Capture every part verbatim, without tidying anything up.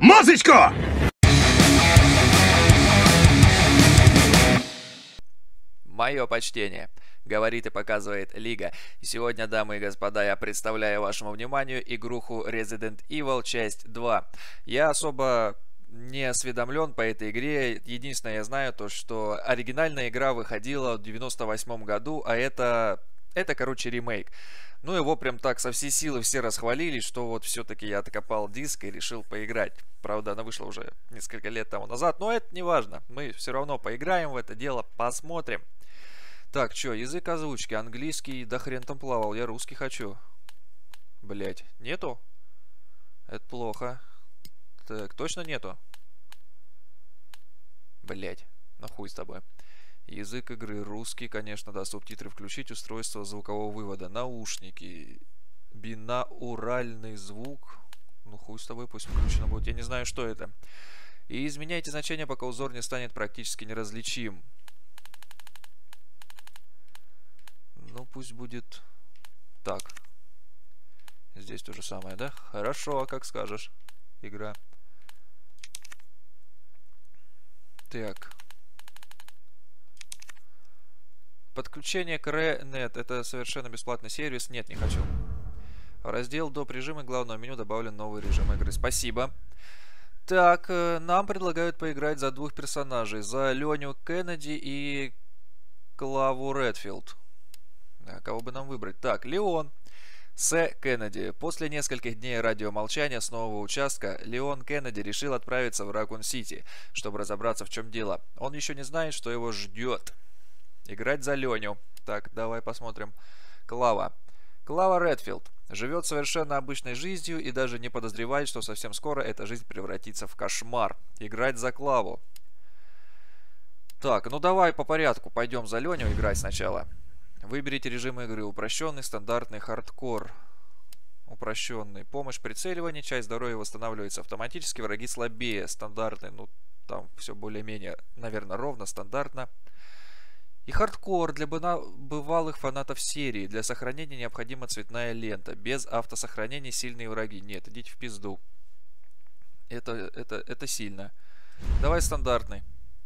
Музычку! Мое почтение, говорит и показывает Лига. И сегодня, дамы и господа, я представляю вашему вниманию игруху Resident Evil часть два. Я особо не осведомлен по этой игре. Единственное, я знаю то, что оригинальная игра выходила в девяносто восьмом году, а это, это, короче, ремейк. Ну его прям так со всей силы все расхвалили, что вот все-таки я откопал диск и решил поиграть. Правда, она вышла уже несколько лет тому назад, но это не важно. Мы все равно поиграем в это дело, посмотрим. Так, чё, язык озвучки, английский, да хрен там плавал, я русский хочу. Блять, нету? Это плохо. Так, точно нету? Блять, ну хуй с тобой. Язык игры русский, конечно, да, субтитры включить, устройство звукового вывода, наушники, бинауральный звук, ну хуй с тобой, пусть включено будет, я не знаю, что это. И изменяйте значение, пока узор не станет практически неразличим. Ну, пусть будет так. Здесь то же самое, да? Хорошо, как скажешь, игра. Так. Подключение к Re.net. Это совершенно бесплатный сервис. Нет, не хочу. В раздел доп. Режима главного меню добавлен новый режим игры. Спасибо. Так, нам предлагают поиграть за двух персонажей. За Леню Кеннеди и Клаву Редфилд. А кого бы нам выбрать? Так, Леон С. Кеннеди. После нескольких дней радиомолчания с нового участка, Леон Кеннеди решил отправиться в Ракун-Сити, чтобы разобраться, в чем дело. Он еще не знает, что его ждет. Играть за Леню. Так, давай посмотрим. Клава. Клава Редфилд. Живет совершенно обычной жизнью и даже не подозревает, что совсем скоро эта жизнь превратится в кошмар. Играть за Клаву. Так, ну давай по порядку. Пойдем за Леню играть сначала. Выберите режим игры. Упрощенный, стандартный, хардкор. Упрощенный. Помощь прицеливания. Часть здоровья восстанавливается автоматически. Враги слабее. Стандартный. Ну, там все более-менее, наверное, ровно, стандартно. И хардкор для бывалых фанатов серии. Для сохранения необходима цветная лента. Без автосохранения сильные враги. Нет, идите в пизду. Это, это, это сильно. Давай стандартный.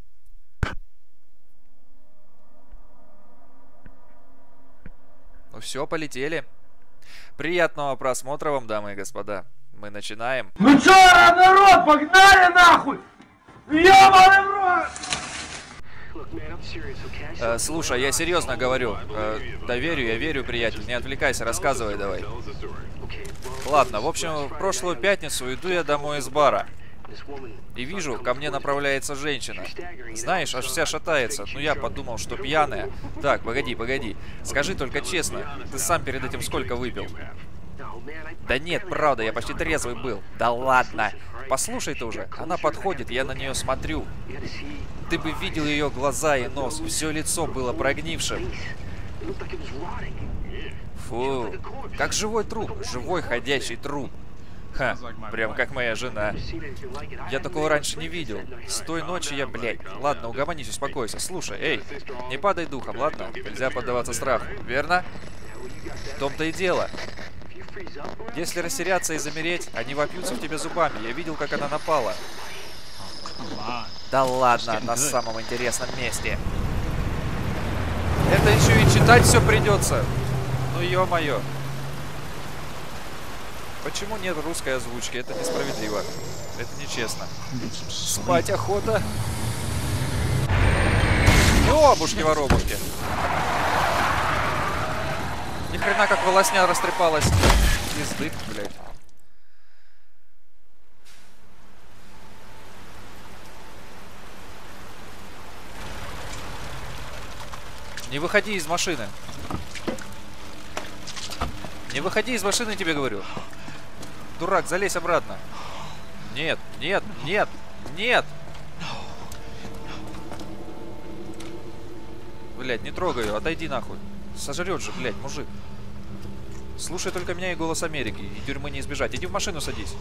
Ну все, полетели. Приятного просмотра вам, дамы и господа. Мы начинаем. Ну чё, народ, погнали нахуй! Ёбаный в рот! Э, слушай, я серьезно говорю. Э, да верю, я верю, приятель. Не отвлекайся, рассказывай давай. Ладно, в общем, в прошлую пятницу иду я домой из бара. И вижу, ко мне направляется женщина. Знаешь, аж вся шатается. Ну я подумал, что пьяная. Так, погоди, погоди. Скажи только честно, ты сам перед этим сколько выпил? Да нет, правда, я почти трезвый был. Да ладно. Послушай ты уже. Она подходит, я на нее смотрю. Ты бы видел ее глаза и нос. Все лицо было прогнившим. Фу. Как живой труп. Живой ходячий труп. Ха, прям как моя жена. Я такого раньше не видел. С той ночи я, блядь. Ладно, угомонись, успокойся. Слушай, эй, не падай духом, ладно? Нельзя поддаваться страху, верно? В том-то и дело. Если растеряться и замереть, они вопьются в тебя зубами. Я видел, как она напала. Да ладно, на самом интересном месте. Это еще и читать все придется. Ну ё-моё. Почему нет русской озвучки? Это несправедливо. Это нечестно. Спать охота. Ёбушки-воробушки. Ни хрена как волосня растрепалась. Пиздык, блядь. Не выходи из машины. Не выходи из машины, тебе говорю. Дурак, залезь обратно. Нет, нет, нет, нет. Блядь, не трогай ее, отойди нахуй. Сожрет же, блядь, мужик. Слушай только меня и голос Америки. И тюрьмы не избежать. Иди в машину садись.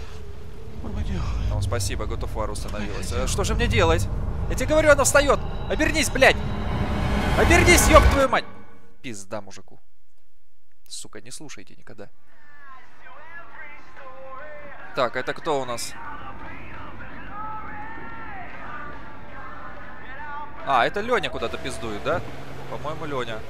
Ну, спасибо, God of War установилась. А что же мне делать? Я тебе говорю, она встает. Обернись, блядь. Обернись, ёб твою мать. Пизда мужику. Сука, не слушайте никогда. Так, это кто у нас? А, это Леня куда-то пиздует, да? По-моему, Леня.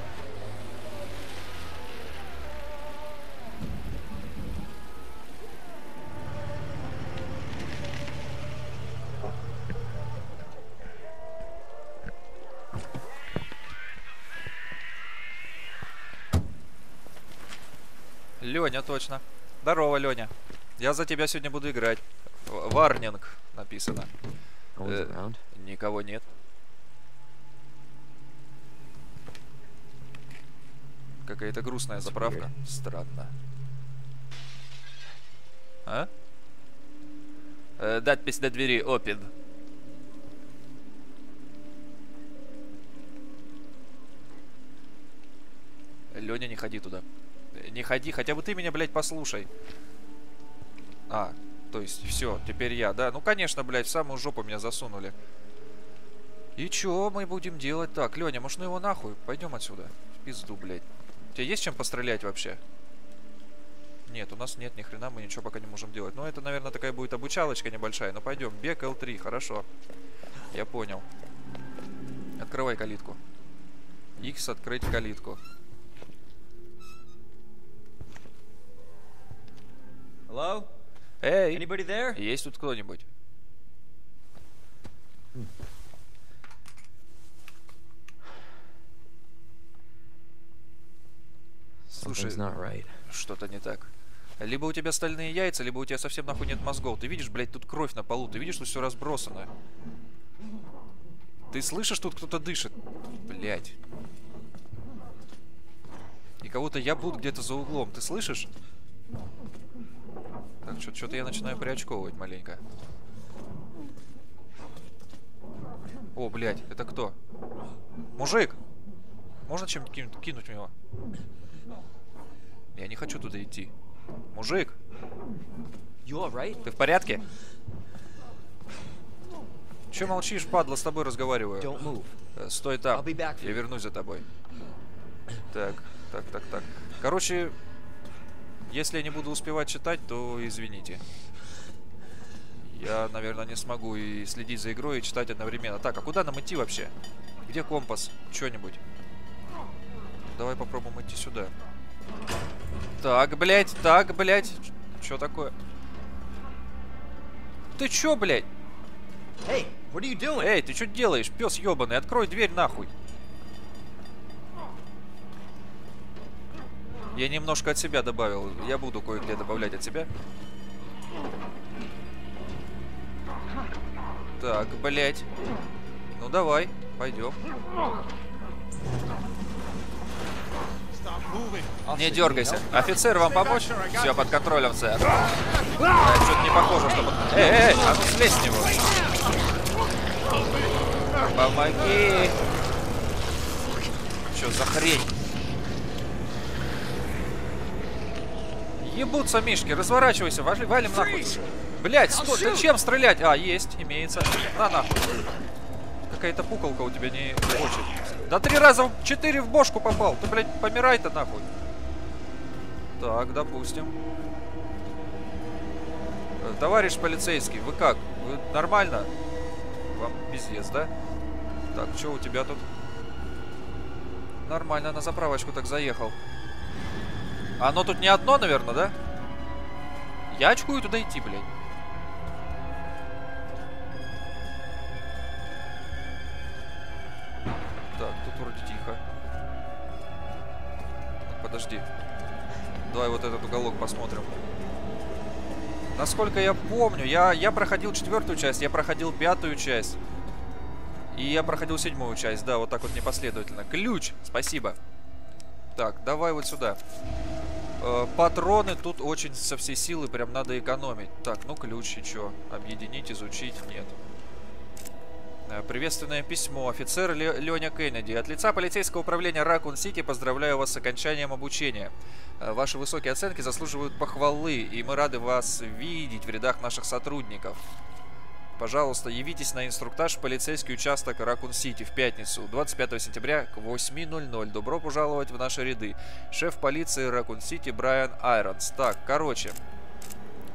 Леня, точно. Здорово, Леня. Я за тебя сегодня буду играть. Варнинг написано. Э, никого нет. Какая-то грустная заправка. Странно. А? Э, надпись на двери Open. Леня, не ходи туда. Не ходи, хотя бы ты меня, блядь, послушай. А, то есть, все, теперь я, да? Ну, конечно, блядь, в самую жопу меня засунули. И чё мы будем делать? Так, Леня, может, ну его нахуй? Пойдем отсюда. В пизду, блядь. У тебя есть чем пострелять вообще? Нет, у нас нет ни хрена, мы ничего пока не можем делать. Ну, это, наверное, такая будет обучалочка небольшая. Ну, пойдем. Бег эл три, хорошо. Я понял. Открывай калитку. Икс, открыть калитку. Hello? Эй, Anybody there? есть тут кто-нибудь? Слушай, right. что-то не так. Либо у тебя стальные яйца, либо у тебя совсем нахуй нет мозгов. Ты видишь, блядь, тут кровь на полу. Ты видишь, что все разбросано. Ты слышишь, тут кто-то дышит? Блядь. И кого-то ябут где-то за углом. Ты слышишь? Так, что-то я начинаю приочковывать маленько. О, блядь, это кто? Мужик! Можно чем-то кинуть, кинуть в него? Я не хочу туда идти. Мужик! Right? Ты в порядке? Че молчишь, падла, с тобой разговариваю. Стой там, я вернусь за тобой. Так, так, так, так. Короче, если я не буду успевать читать, то извините. Я, наверное, не смогу и следить за игрой, и читать одновременно. Так, а куда нам идти вообще? Где компас? Что-нибудь? Давай попробуем идти сюда. Так, блядь, так, блядь. Что такое? Ты чё, блядь? Hey, what are you doing? Эй, ты что делаешь, пес ёбаный? Открой дверь нахуй. Я немножко от себя добавил. Я буду кое-где добавлять от себя. Так, блять. Ну давай, пойдем. Не дергайся. Офицер, вам помочь? Все под контролем, сэр. Да, что-то не похоже, чтобы... Эй, эй, а ну слезь с него. Помоги. Что за хрень? Ебутся мишки, разворачивайся, вали, валим нахуй. Блять, стой, зачем стрелять? А, есть, имеется. На нахуй. Какая-то пуколка у тебя не хочет. Да три раза, четыре в бошку попал. Ты, блядь, помирай-то нахуй. Так, допустим. Товарищ полицейский, вы как? Вы нормально? Вам пиздец, да? Так, что у тебя тут? Нормально, на заправочку так заехал. Оно тут не одно, наверное, да? Я очкую туда идти, блядь. Так, тут вроде тихо. Подожди. Давай вот этот уголок посмотрим. Насколько я помню, я, я проходил четвертую часть, я проходил пятую часть. И я проходил седьмую часть, да, вот так вот непоследовательно. Ключ, спасибо. Так, давай вот сюда. Э, патроны тут очень со всей силы, прям надо экономить. Так, ну ключ и чё? Объединить, изучить? Нет. Э, приветственное письмо. Офицер Леня Кеннеди. От лица полицейского управления Ракун-Сити поздравляю вас с окончанием обучения. Э, ваши высокие оценки заслуживают похвалы, и мы рады вас видеть в рядах наших сотрудников. Пожалуйста, явитесь на инструктаж в полицейский участок Ракун-Сити в пятницу, двадцать пятого сентября к восьми ноль-ноль. Добро пожаловать в наши ряды. Шеф полиции Ракун-Сити Брайан Айронс. Так, короче.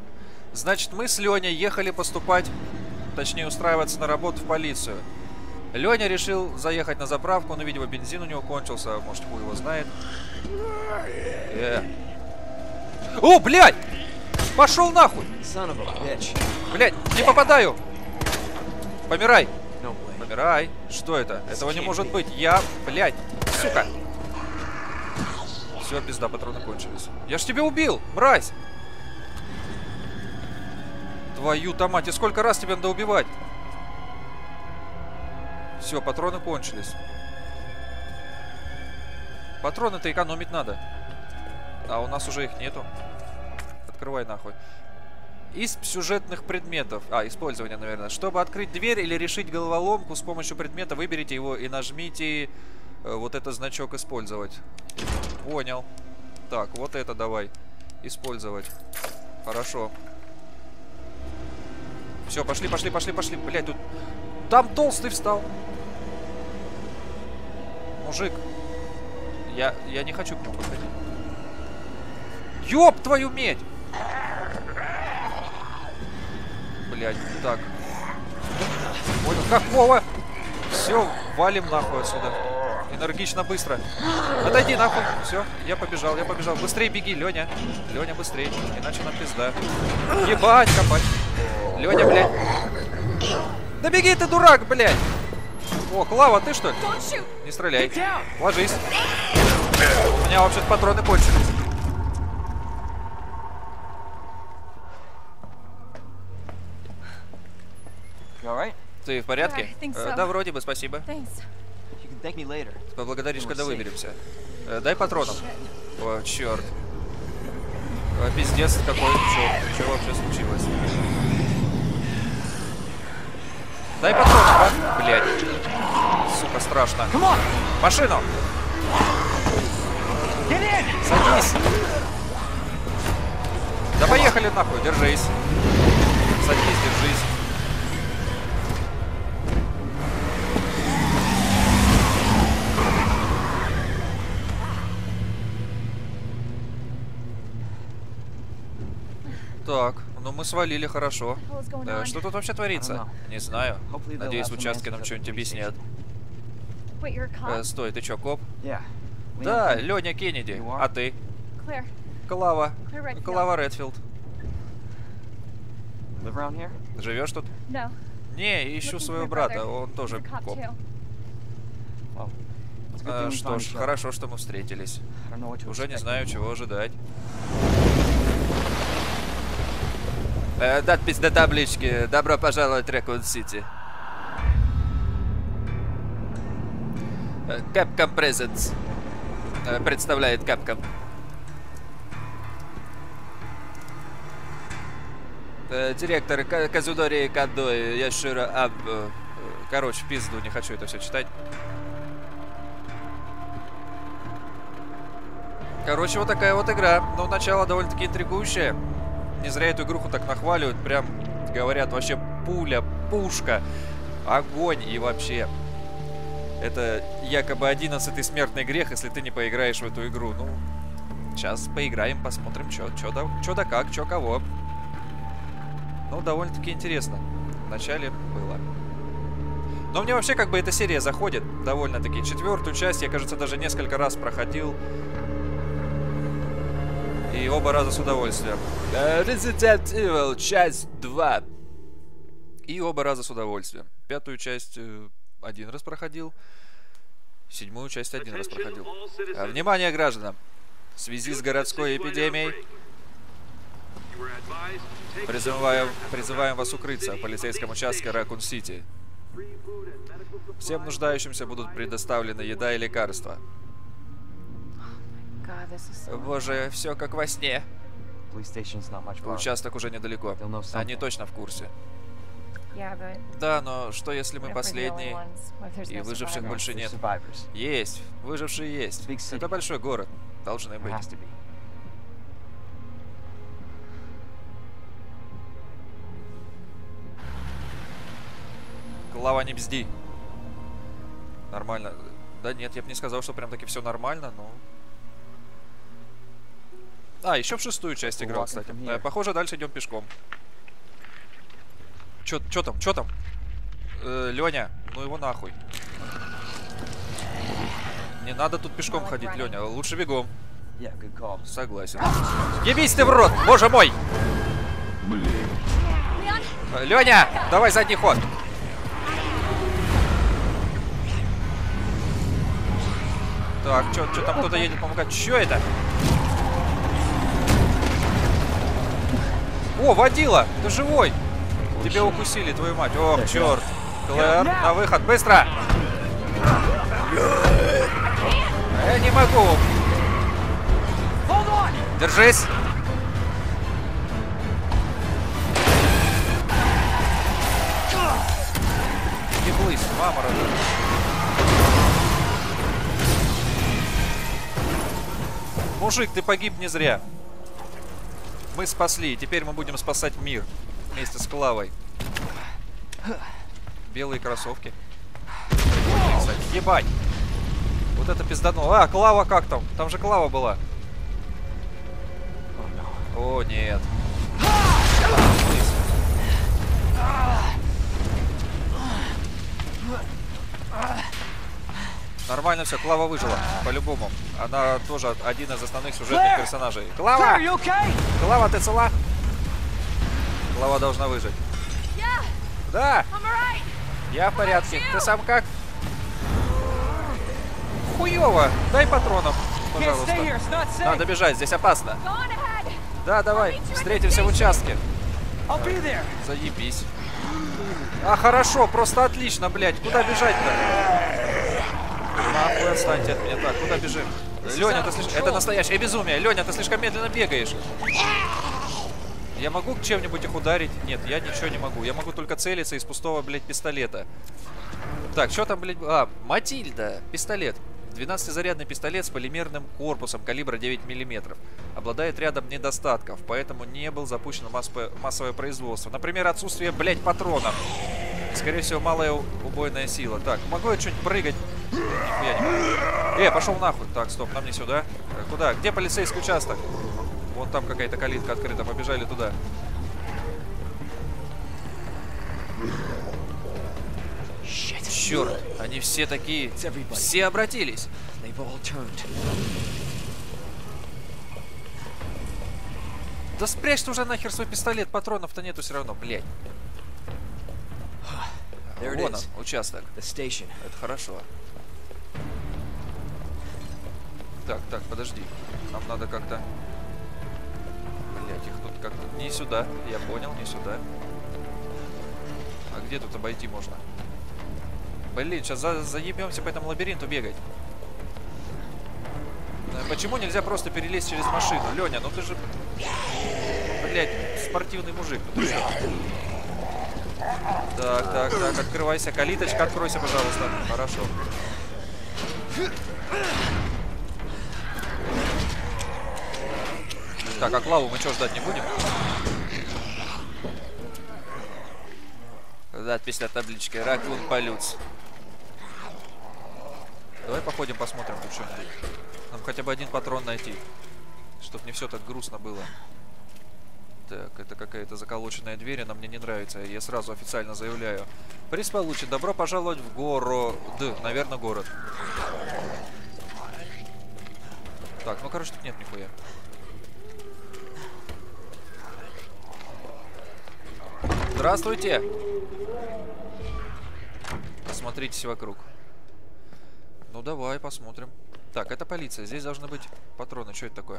Значит, мы с Леней ехали поступать, точнее устраиваться на работу в полицию. Леня решил заехать на заправку, но, видимо, бензин у него кончился. Может, хуй его знает. Э. О, блядь! Пошел нахуй! Блядь, не попадаю! Помирай! Помирай! Что это? Этого не может быть. Я, блядь, сука! Все, пизда, патроны кончились. Я ж тебя убил, мразь! Твою-то мать, и сколько раз тебя надо убивать? Все, патроны кончились. Патроны-то экономить надо. А у нас уже их нету. Открывай нахуй. Из сюжетных предметов. А, использование, наверное. Чтобы открыть дверь или решить головоломку с помощью предмета, выберите его и нажмите э, вот этот значок «Использовать». Понял. Так, вот это давай. Использовать. Хорошо. Все, пошли, пошли, пошли, пошли. Блядь, тут... Там толстый встал. Мужик. Я, я не хочу к нему подходить. Ёб твою медь! Блядь, так. Понял, какого? Все, валим нахуй отсюда. Энергично, быстро. Отойди нахуй. Все, я побежал, я побежал. Быстрее беги, Леня. Леня, быстрее. Иначе нам пизда. Ебать, копать. Леня, блядь. Да беги ты, дурак, блядь. О, Клава, ты что ли? Не стреляй. Ложись. У меня вообще-то патроны кончились. Ты в порядке? Э, да, вроде бы, спасибо. Поблагодаришь, когда выберемся. Э, дай патронов. О, черт. О, пиздец какой. Черт, что вообще случилось? Дай патронов, а? Блядь. Сука, страшно. Машину! Садись! Да поехали нахуй, держись. Садись, держись. Так, ну мы свалили, хорошо. Э, что тут вообще творится? Не знаю. Надеюсь, в участке нам что-нибудь объяснят. Э, стой, ты чё, коп? Да, Леня Кеннеди. А ты? Клава. Клава Редфилд. Живешь тут? Не, ищу своего брата, он тоже коп. Э, что ж, хорошо, что мы встретились. Уже не знаю, чего ожидать. Э, надпись на табличке. Добро пожаловать в Рэкун-Сити. Capcom Presents. Э, представляет Capcom. Э, директор Казудори Кадой Яшира Аб. Э, короче, пизду, не хочу это все читать. Короче, вот такая вот игра. Но начало довольно-таки интригующее. Не зря эту игруху так нахваливают. Прям говорят, вообще пуля, пушка, огонь и вообще. Это якобы одиннадцатый смертный грех, если ты не поиграешь в эту игру. Ну, сейчас поиграем, посмотрим, что да, чё да как, чё кого. Ну, довольно-таки интересно. Вначале было. Но мне вообще как бы эта серия заходит довольно-таки. Четвертую часть я, кажется, даже несколько раз проходил. И оба раза с удовольствием. Resident Evil, часть два. И оба раза с удовольствием. Пятую часть э, один раз проходил. Седьмую часть один раз проходил. А, внимание, гражданам! В связи с городской эпидемией призываем, призываем вас укрыться в полицейском участке Рэкун-Сити. Всем нуждающимся будут предоставлены еда и лекарства. Боже, все как во сне. Участок уже недалеко. Они точно в курсе. Да, но что если мы последние, и выживших больше нет? Есть, выжившие есть. Это большой город. Должны быть. Клава, не бзди. Нормально. Да нет, я бы не сказал, что прям таки все нормально, но... А, еще в шестую часть играл, кстати. Э, похоже, дальше идем пешком. Чё, чё там, чё там? Э, Леня, Ну его нахуй. Не надо тут пешком ходить, Леня. Лучше бегом. Согласен. Ебись ты в рот, боже мой! Леня, давай задний ход. Так, что там кто-то едет помогать? Что это? О, водила! Ты живой! Тебя укусили, твою мать. Ох, черт. Клэр, на выход, быстро! Я не могу. Держись. Еблысь, мама родная. Мужик, ты погиб не зря. Мы спасли, и теперь мы будем спасать мир. Вместе с Клавой. Белые кроссовки. Кстати, ебать. Вот это пиздануло. А, Клава как там? Там же Клава была. О, нет. Нормально все, Клава выжила, по-любому. Она тоже один из основных сюжетных персонажей. Клава! Клава, ты цела? Клава должна выжить. Да! Я в порядке. Ты сам как? Хуёво! Дай патронов, пожалуйста. Надо бежать, здесь опасно. Да, давай, встретимся в участке. Заебись. А, хорошо, просто отлично, блядь. Куда бежать-то? Нахуй, отстаньте от меня. Так, куда бежим? Леня, ты слишком... Это настоящее безумие. Леня, ты слишком медленно бегаешь. Я могу чем-нибудь их ударить? Нет, я ничего не могу. Я могу только целиться из пустого, блядь, пистолета. Так, что там, блядь... А, Матильда. Пистолет. двенадцатизарядный пистолет с полимерным корпусом калибра девять миллиметров. Обладает рядом недостатков, поэтому не был запущен массовое, массовое производство. Например, отсутствие, блядь, патронов. Скорее всего, малая убойная сила. Так, могу я что-нибудь прыгать? Нихуя не могу. Э, пошел нахуй. Так, стоп, нам не сюда. Куда? Где полицейский участок? Вон там какая-то калитка открыта. Побежали туда. Черт, они все такие... Все обратились. Да спрячь ты уже нахер свой пистолет. Патронов-то нету все равно, блядь. Вон он, участок. Это хорошо. Так, так, подожди. Нам надо как-то... Блядь, их тут как-то... Не сюда, я понял, не сюда. А где тут обойти можно? Блин, сейчас за заебемся по этому лабиринту бегать. Почему нельзя просто перелезть через машину? Леня, ну ты же... Блядь, спортивный мужик. Так, так, так, открывайся. Калиточка, откройся, пожалуйста. Хорошо. Так, а Клаву мы что, ждать не будем? Надпись на табличке. Ракун полюц. Давай походим, посмотрим тут что-нибудь. Нам хотя бы один патрон найти. Чтоб не все так грустно было. Так, это какая-то заколоченная дверь, она мне не нравится. Я сразу официально заявляю. Приз получен. Добро пожаловать в город. Наверное, город. Так, ну короче, тут нет нихуя. Здравствуйте! Осмотритесь вокруг. Ну давай, посмотрим. Так, это полиция. Здесь должны быть патроны. Что это такое?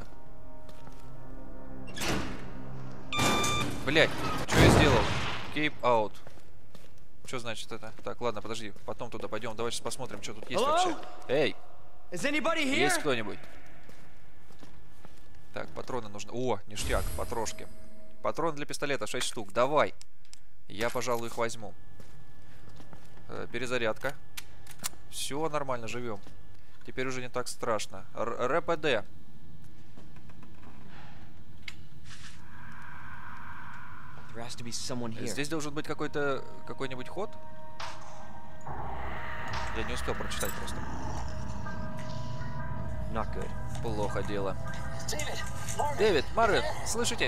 Блять, что я сделал? Keep out. Что значит это? Так, ладно, подожди. Потом туда пойдем. Давай сейчас посмотрим, что тут есть Hello? Вообще. Эй! Есть кто-нибудь? Так, патроны нужны. О, ништяк, патрошки. Патроны для пистолета шесть штук. Давай. Я, пожалуй, их возьму. Э, перезарядка. Все нормально, живем. Теперь уже не так страшно. РПД. Здесь должен быть какой-то какой-нибудь ход. Я не успел прочитать просто. Плохо дело. Дэвид, Марвин, слышите?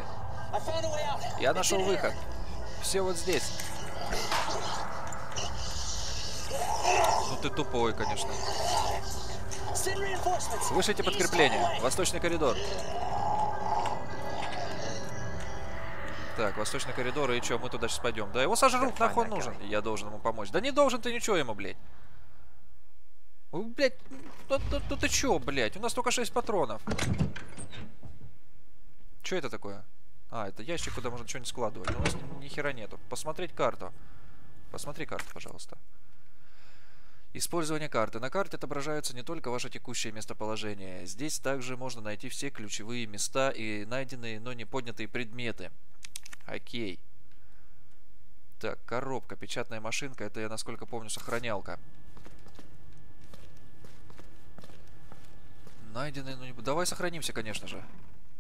Я нашел выход. Все вот здесь. Ну ты тупой, конечно. Слышите подкрепление. Восточный коридор. Так, восточный коридор, и чё, мы туда сейчас пойдем. Да его сожрут, нахуй он нужен. Я должен ему помочь. Да не должен ты ничего ему, блядь. Ой, блядь, ну, ну, ну ты чё, блядь? У нас только шесть патронов. Чё это такое? А, это ящик, куда можно что-нибудь складывать. У нас ни, ни хера нету. Посмотреть карту. Посмотри карту, пожалуйста. Использование карты. На карте отображаются не только ваше текущее местоположение. Здесь также можно найти все ключевые места и найденные, но не поднятые предметы. Окей. Так, коробка, печатная машинка. Это, я насколько помню, сохранялка. Найденные, ну не... Давай сохранимся, конечно же.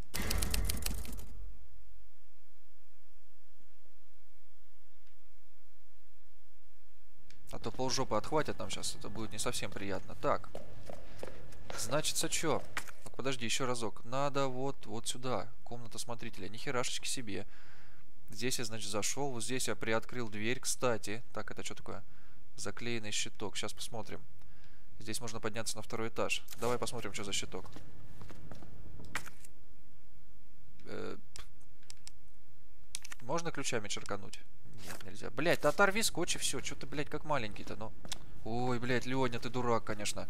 А то полжопы отхватят нам сейчас. Это будет не совсем приятно. Так. Значится, чё? Так, подожди, еще разок. Надо вот, вот сюда. Комната смотрителя. Нихерашечки себе. Здесь я, значит, зашел. Вот здесь я приоткрыл дверь, кстати. Так, это что такое? Заклеенный щиток. Сейчас посмотрим. Здесь можно подняться на второй этаж. Давай посмотрим, что за щиток. Э-э- можно ключами черкануть? Нет, нельзя. Блять, да оторви скотч и все. Че ты, блядь, как маленький-то, ну. Ой, блядь, Леня, ты дурак, конечно.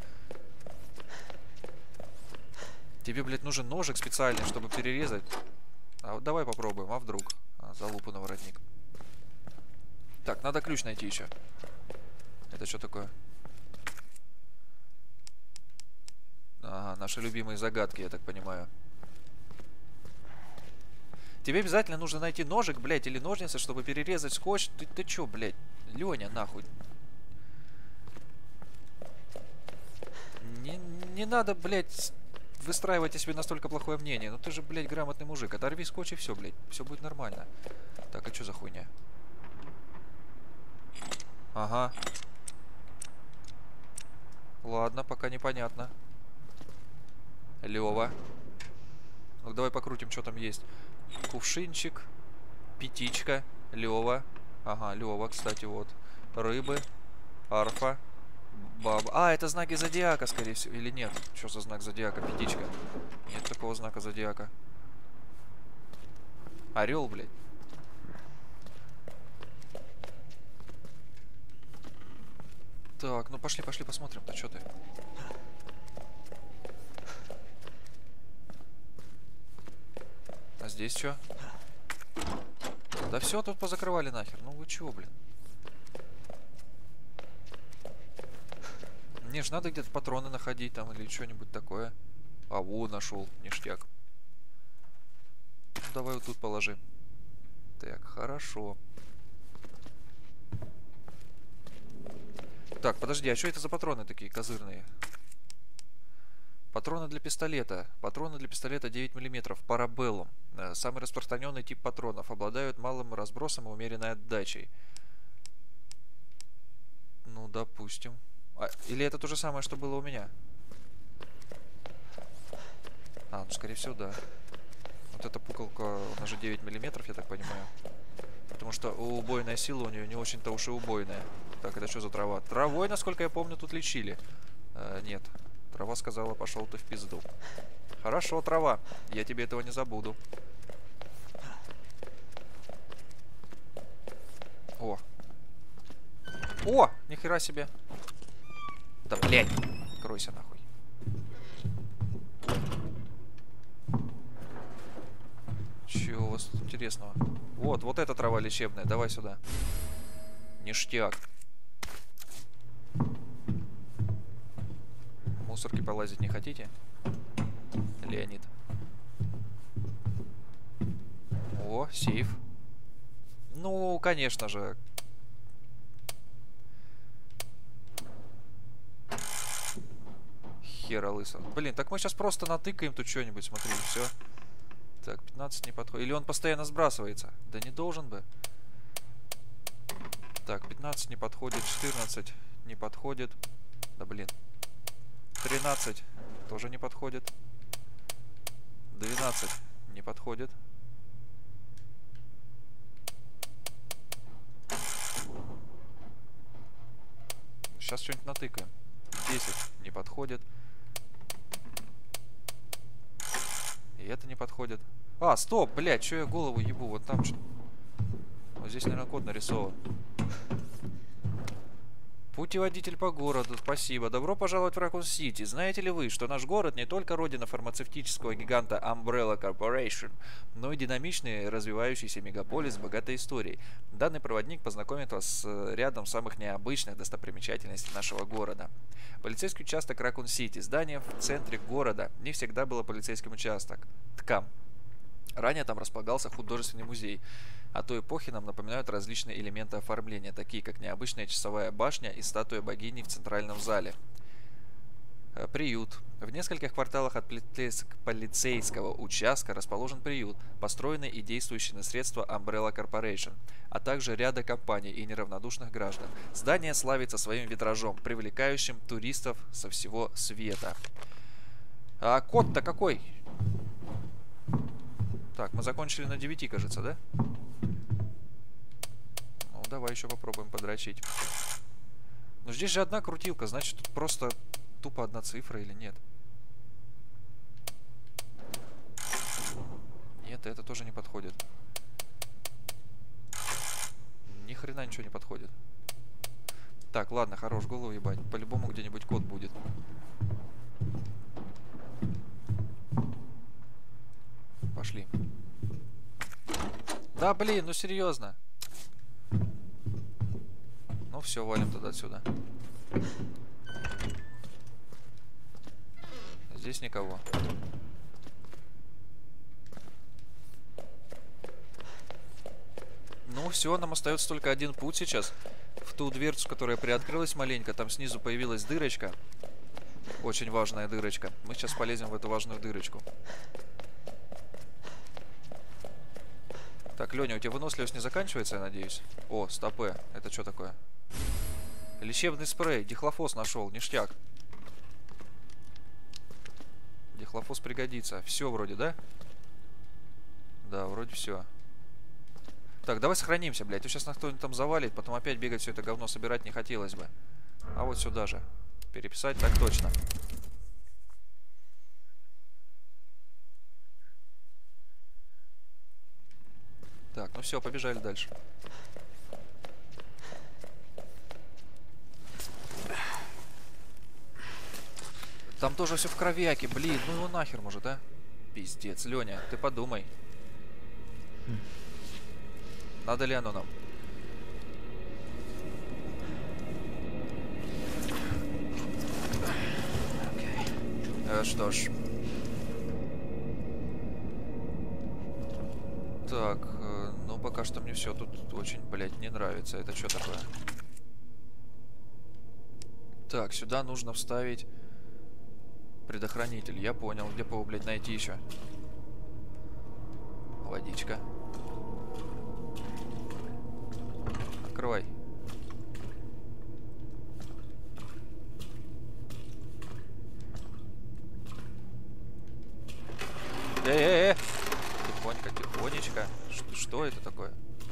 Тебе, блядь, нужен ножик специальный, чтобы перерезать. А вот давай попробуем, а вдруг? А, залупу на воротник. Так, надо ключ найти еще. Это что такое? Ага, наши любимые загадки, я так понимаю. Тебе обязательно нужно найти ножик, блядь, или ножницы, чтобы перерезать скотч. Ты, ты чё, блядь? Леня, нахуй. Не, не надо, блядь, выстраивать о себе настолько плохое мнение. Ну ты же, блядь, грамотный мужик. Оторви скотч и все, блядь. Все будет нормально. Так, а что за хуйня? Ага. Ладно, пока непонятно. Лёва. Ну давай покрутим, что там есть. Кувшинчик. Пятичка. Лёва. Ага, Лёва, кстати, вот. Рыбы. Арфа. Баба. А, это знаки зодиака, скорее всего. Или нет? Что за знак зодиака? Пятичка. Нет такого знака зодиака. Орел, блядь. Так, ну пошли, пошли, посмотрим. Да что ты? А здесь что? Да все, тут позакрывали нахер. Ну вы чего, блин? Мне ж надо где-то патроны находить там или что-нибудь такое. А, во, нашел. Ништяк. Ну, давай вот тут положи. Так, хорошо. Так, подожди, а что это за патроны такие козырные? Патроны для пистолета. Патроны для пистолета девять миллиметров. Парабеллум. Самый распространенный тип патронов. Обладают малым разбросом и умеренной отдачей. Ну, допустим. А, или это то же самое, что было у меня? А, ну, скорее всего, да. Вот эта пукалка, она же девять миллиметров, я так понимаю. Потому что убойная сила у нее не очень-то уж и убойная. Так, это что за трава? Травой, насколько я помню, тут лечили. А, нет. Трава сказала, пошел ты в пизду. Хорошо, трава. Я тебе этого не забуду. О. О! Нихера себе. Да, блядь. Кройся нахуй. Чего у вас тут интересного? Вот, вот эта трава лечебная. Давай сюда. Ништяк. Мусорки полазить не хотите? Леонид. О, сейф. Ну, конечно же. Хера лысо. Блин, так мы сейчас просто натыкаем тут что-нибудь, смотри, все. Так, пятнадцать не подходит. Или он постоянно сбрасывается? Да не должен бы. Так, пятнадцать не подходит, четырнадцать не подходит. Да блин. тринадцать тоже не подходит. двенадцать не подходит. Сейчас что-нибудь натыкаем. десять не подходит. И это не подходит. А, стоп, блядь, что я голову ебу? Вот там что. Вот здесь, наверное, код нарисован. Путеводитель по городу, спасибо. Добро пожаловать в Ракун-Сити. Знаете ли вы, что наш город не только родина фармацевтического гиганта Umbrella Corporation, но и динамичный развивающийся мегаполис с богатой историей. Данный проводник познакомит вас с рядом самых необычных достопримечательностей нашего города. Полицейский участок Ракун-Сити. Здание в центре города. Не всегда было полицейским участком. Ткам. Ранее там располагался художественный музей. О той эпохе нам напоминают различные элементы оформления, такие как необычная часовая башня и статуя богини в центральном зале. Приют. В нескольких кварталах от полицейского участка расположен приют, построенный и действующий на средства Umbrella Corporation, а также ряда компаний и неравнодушных граждан. Здание славится своим витражом, привлекающим туристов со всего света. А код-то какой? Так, мы закончили на девяти, кажется, да? Ну, давай еще попробуем подрочить. Ну, здесь же одна крутилка, значит, тут просто тупо одна цифра или нет? Нет, это тоже не подходит. Ни хрена ничего не подходит. Так, ладно, хорош, голову ебать. По-любому где-нибудь код будет. Пошли. Да, блин, ну серьезно. Ну все, валим туда отсюда. Здесь никого. Ну все, нам остается только один путь сейчас. В ту дверцу, которая приоткрылась маленько, там снизу появилась дырочка. Очень важная дырочка. Мы сейчас полезем в эту важную дырочку. Так, Леня, у тебя выносливость не заканчивается, я надеюсь? О, стопэ. Это что такое? Лечебный спрей. Дихлофос нашел. Ништяк. Дихлофос пригодится. Все вроде, да? Да, вроде все. Так, давай сохранимся, блядь. То сейчас нас кто-нибудь там завалит, потом опять бегать все это говно собирать не хотелось бы. А вот сюда же. Переписать, так точно. Так, ну все, побежали дальше. Там тоже все в кровяке, блин, ну его нахер может, а? Пиздец, Леня, ты подумай. Надо ли оно нам? Э, что ж. Так, э, ну пока что мне все тут очень, блядь, не нравится. Это что такое? Так, сюда нужно вставить предохранитель. Я понял, где его, блядь, найти еще. Водичка. Открывай. Э-э-э! Тихонько, тихонечко. Что, что это такое?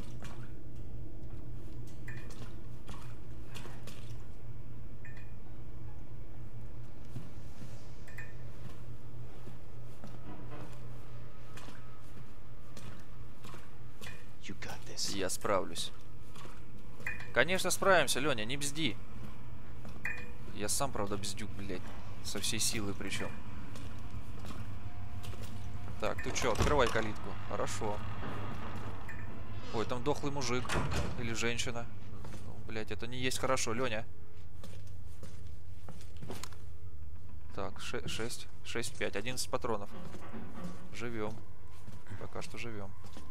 Я справлюсь. Конечно, справимся, Леня, не бзди. Я сам, правда, бздюк, блядь. Со всей силы причем. Так, ты чё, открывай калитку. Хорошо. Ой, там дохлый мужик. Или женщина. Ну, блядь, это не есть хорошо, Леня. Так, шесть, шесть, пять, одиннадцать патронов. Живем. Пока что живем.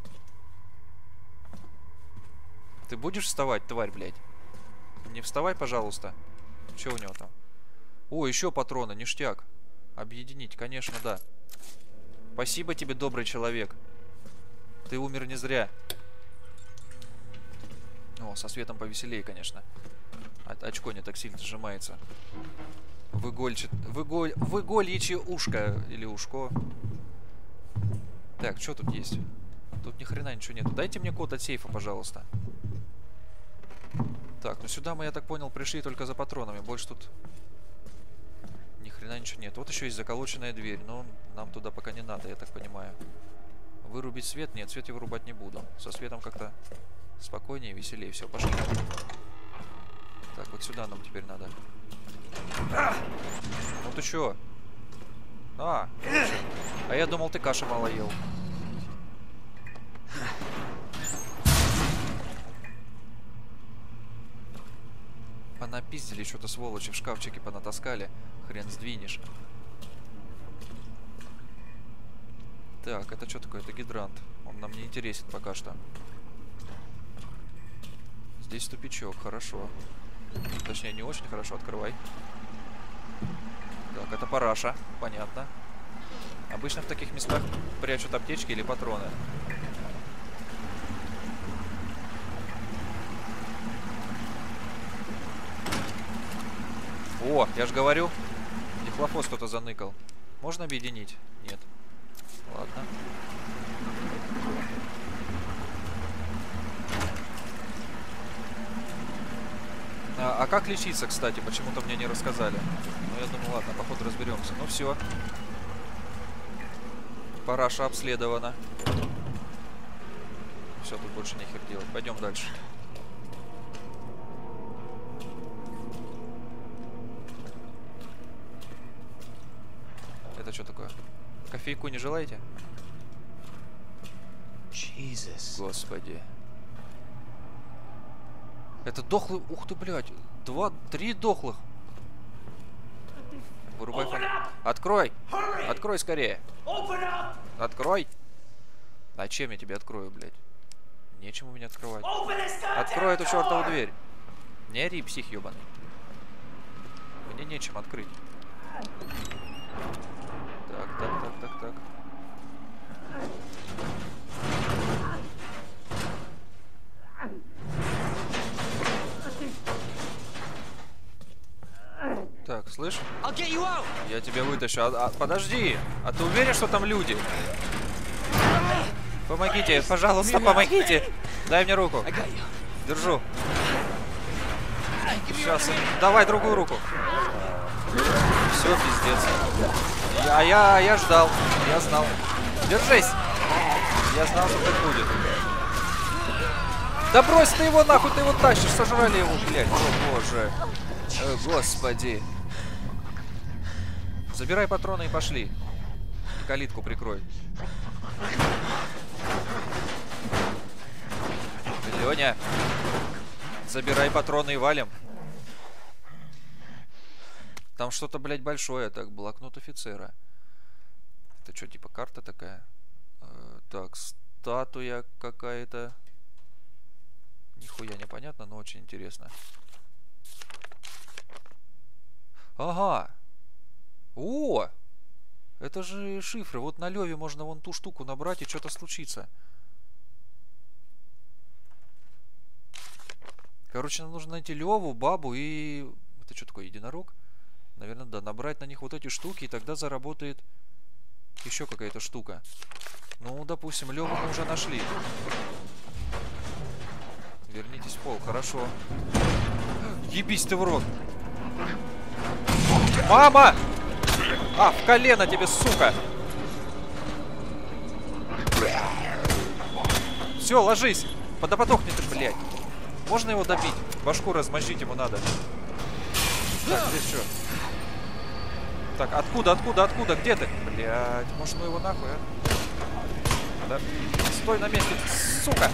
Ты будешь вставать, тварь, блядь? Не вставай, пожалуйста. Что у него там? О, еще патроны, ништяк. Объединить, конечно, да. Спасибо тебе, добрый человек. Ты умер не зря. О, со светом повеселее, конечно. А очко не так сильно сжимается. Выгольчит... Выголь... Выгольичье ушко. Или ушко. Так, что тут есть? Тут ни хрена ничего нету. Дайте мне код от сейфа, пожалуйста. Так, ну сюда мы, я так понял, пришли только за патронами. Больше тут ни хрена ничего нет. Вот еще есть заколоченная дверь, но нам туда пока не надо, я так понимаю. Вырубить свет? Нет, свет я вырубать не буду. Со светом как-то спокойнее, веселее. Все, пошли. Так, вот сюда нам теперь надо. Ну ты чё? А, а я думал, ты каши мало ел. Понапиздили что-то сволочи, в шкафчике понатаскали. Хрен сдвинешь. Так, это что такое? Это гидрант. Он нам не интересен пока что. Здесь тупичок, хорошо. Точнее, не очень хорошо, открывай. Так, это параша, понятно. Обычно в таких местах прячут аптечки или патроны. О, я же говорю, дихлофос кто-то заныкал. Можно объединить? Нет. Ладно. А, а как лечиться, кстати? Почему-то мне не рассказали. Ну, я думаю, ладно, походу разберемся. Ну, все. Параша обследована. Все, тут больше нехер делать. Пойдем дальше. Это что такое? Кофейку не желаете? Jesus. Господи. Это дохлый... Ух ты, блядь. Два... Три дохлых. Вырубай фонарь. Открой! Открой скорее. Открой! А чем я тебе открою, блядь? Нечем у меня открывать. Открой эту чертову дверь. Не ори, псих ебаный. Мне нечем открыть. Так, так, так, так, так. Так, слышь? Я тебя вытащу. А, а, подожди! А ты уверен, что там люди? Помогите, пожалуйста, помогите! Дай мне руку. Держу. Сейчас. Давай другую руку. Все, пиздец. Я, я, я ждал. Я знал. Держись! Я знал, что так будет. Да брось ты его нахуй, ты его тащишь. Сожрали его, блядь. О, боже. О, господи. Забирай патроны и пошли. И калитку прикрой. Леня. Забирай патроны и валим. Там что-то, блядь, большое. Так, блокнот офицера. Это что, типа карта такая? Э, так, статуя какая-то. Нихуя непонятно, но очень интересно. Ага. О! Это же шифры. Вот на Леве можно вон ту штуку набрать и что-то случится. Короче, нам нужно найти Леву, бабу и... Это что такое, единорог? Наверное, да. Набрать на них вот эти штуки, и тогда заработает еще какая-то штука. Ну, допустим, Леву мы уже нашли. Вернитесь в пол, хорошо. Ебись ты в рот. Мама! А, в колено тебе, сука! Все, ложись! Да подохни ты, блядь. Можно его добить? Башку размозжить ему надо. Так, здесь что? Так, откуда, откуда, откуда? Где ты? Блядь, может ну его нахуй, а? Да. Стой на месте, сука!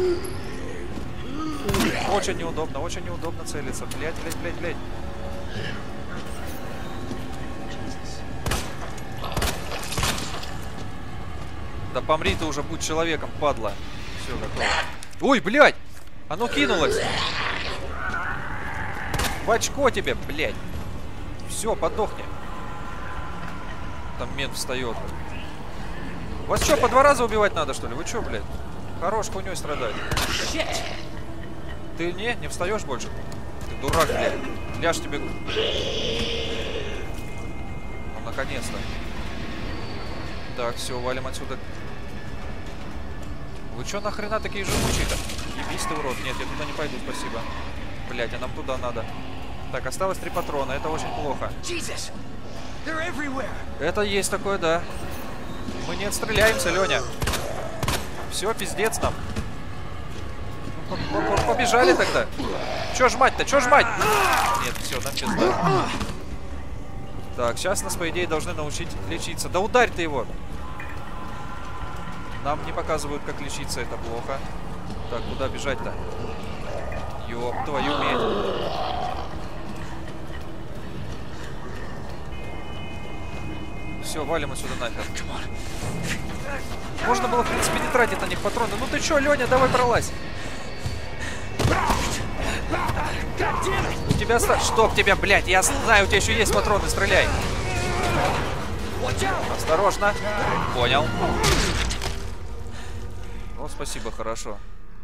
Очень неудобно, очень неудобно целиться. Блядь, блядь, блядь, блядь. Да помри ты уже, будь человеком, падла. Все, готово. Ой, блядь! Оно кинулось! В очко тебе, блядь! Все, подохни. Там мент встает. Вас что, по два раза убивать надо, что ли? Вы что, блядь? Хорош хуйней страдать. Ты не, не встаешь больше? Ты дурак, блядь. Ляжь тебе. Ну, наконец-то. Так, все, валим отсюда. Вы что нахрена такие живучие-то? Ебись ты в рот. Нет, я туда не пойду, спасибо. Блять, а нам туда надо. Так, осталось три патрона. Это очень плохо. Jesus! They're everywhere! Это есть такое, да. Мы не отстреляемся, Леня. Все, пиздец нам. Побежали тогда. Че жмать-то? Че жмать? Нет, все, нам пизда. Так, сейчас нас, по идее, должны научить лечиться. Да ударь ты его! Нам не показывают, как лечиться, это плохо. Так, куда бежать-то? Ёб твою медь. Все, валим отсюда нахер. Можно было, в принципе, не тратить на них патроны. Ну ты чё, Леня, давай пролазь. У тебя... Чтоб тебя, блядь, я знаю, у тебя еще есть патроны, стреляй. Осторожно. Понял. О, спасибо, хорошо.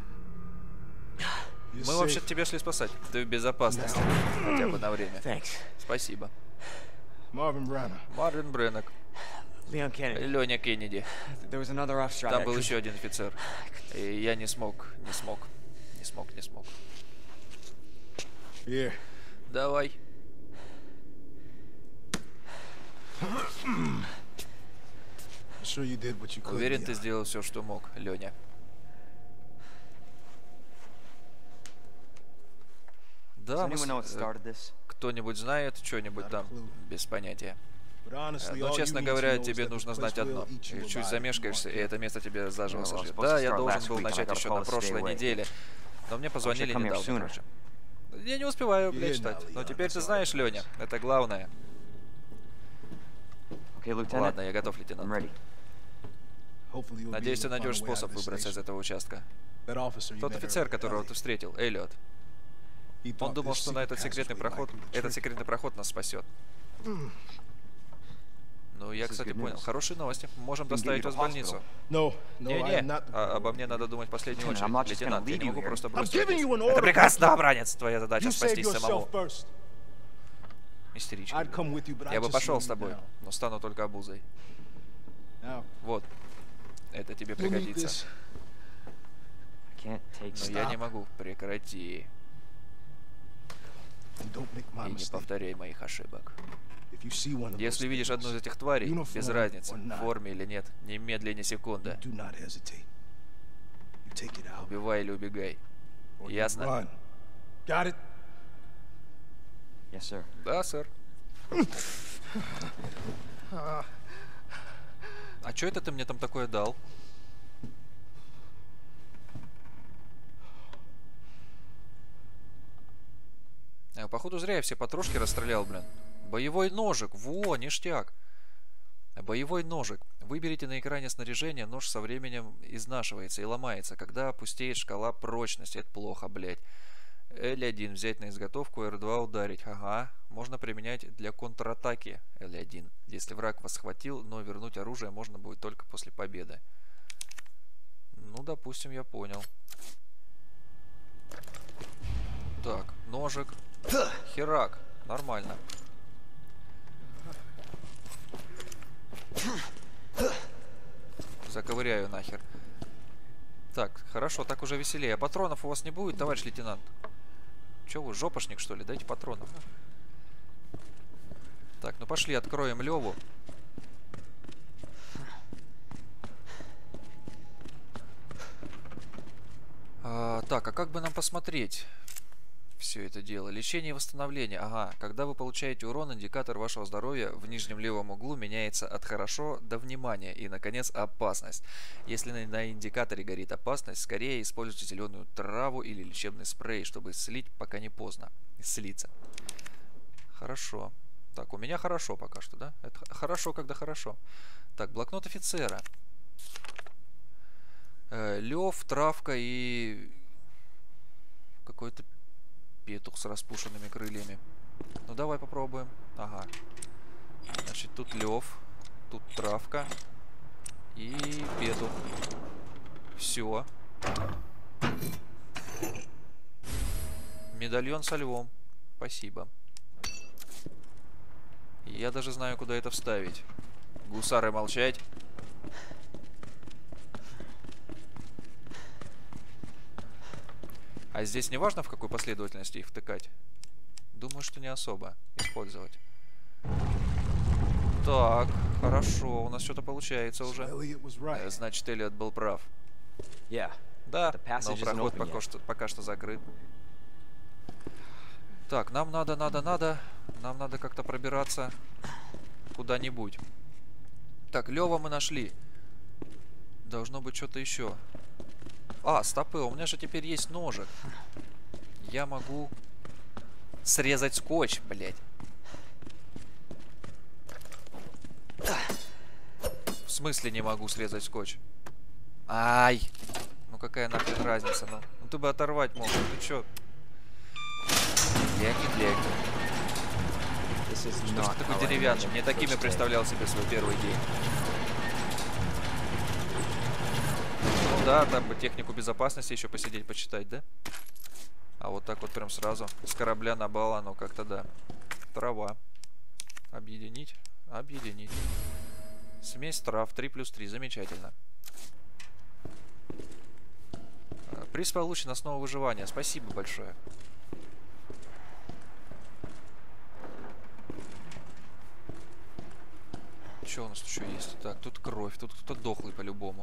Мы вообще тебя шли спасать. Ты в безопасности. Хотя бы на время. Спасибо. Marvin Branagh. Марвин Бреннек. Leon Kennedy. Леня Кеннеди. There was another officer. Там был еще один офицер. И я не смог, не смог, не смог, не смог. Yeah. Давай. Sure you did what you could. Уверен, ты сделал все, что мог, Леня. Да, мы... Кто-нибудь знает что-нибудь там? Без понятия. Но, честно говоря, тебе нужно знать одно. Чуть замешкаешься, и это место тебе заживо сожрет. Да, я должен был начать еще на прошлой неделе. Но мне позвонили недавно, короче. Я не успеваю, блядь, читать. Но теперь ты знаешь, Леня, это главное. Ладно, я готов, лейтенант. Надеюсь, ты найдешь способ выбраться из этого участка. Тот офицер, которого ты встретил, Эллиот. Он думал, что на этот секретный проход, этот секретный проход нас спасет. Ну, я, кстати, понял. Хорошие новости. Мы можем доставить вас в больницу. Не-не, а, обо мне надо думать в последнюю очередь. Лейтенант, я не могу просто бросить. Это приказ, новобранец. Твоя задача спастись самому. Истеричка. Я бы пошел с тобой, но стану только обузой. Вот. Это тебе пригодится. Но я не могу. Прекрати. И не повторяй моих ошибок. Если видишь одну из этих тварей, без разницы, в форме или нет, немедли ни секунды. Убивай или убегай. Ясно? Да, сэр. А чё это ты мне там такое дал? А, походу зря я все патрошки расстрелял, блин. Боевой ножик, во, ништяк. Боевой ножик. Выберите на экране снаряжение, нож со временем изнашивается и ломается, когда пустеет шкала прочности. Это плохо, блядь. Эл один взять на изготовку, Эр два ударить. Ага, можно применять для контратаки Эл один. Если враг вас схватил, но вернуть оружие можно будет только после победы. Ну, допустим, я понял. Так, ножик. Херак, нормально. Заковыряю нахер. Так, хорошо, так уже веселее. А патронов у вас не будет, товарищ лейтенант? Че вы, жопошник, что ли? Дайте патронов. Так, ну пошли, откроем Леву. А, так, а как бы нам посмотреть все это дело? Лечение и восстановление. Ага, когда вы получаете урон, индикатор вашего здоровья в нижнем левом углу меняется от хорошо до внимания. И, наконец, опасность. Если на, на индикаторе горит опасность, скорее используйте зеленую траву или лечебный спрей, чтобы исцелить, пока не поздно. Исцелиться. Хорошо. Так, у меня хорошо пока что, да? Это хорошо, когда хорошо. Так, блокнот офицера. Э, Лев, травка и... какой-то... петух с распушенными крыльями. Ну давай попробуем. Ага. Значит, тут лев, тут травка и петух. Все. Медальон со львом. Спасибо. Я даже знаю, куда это вставить. Гусары молчать. А здесь не важно, в какой последовательности их втыкать? Думаю, что не особо. Использовать. Так, хорошо. У нас что-то получается уже. Э, Значит, Эллиот был прав. Yeah. Да, The но passage isn't проход open пока yet. что, пока что закрыт. Так, нам надо, надо, надо. Нам надо как-то пробираться куда-нибудь. Так, Лёва мы нашли. Должно быть что-то еще. А, стопы, у меня же теперь есть ножик. Я могу срезать скотч, блядь. В смысле не могу срезать скотч? Ай! Ну какая нахрен разница, ну? Ну ты бы оторвать мог, ты чё? Глянь, глянь. Что ж ты такой деревянный? Мне такими представлял себе свой первый день. Ну да, там бы технику безопасности еще посидеть, почитать, да? А вот так вот прям сразу с корабля на бал, оно как-то, да. Трава. Объединить? Объединить. Смесь трав три плюс три. Замечательно. Приз получен, основа выживания. Спасибо большое. Что у нас еще есть? Так, тут кровь. Тут кто-то дохлый по-любому.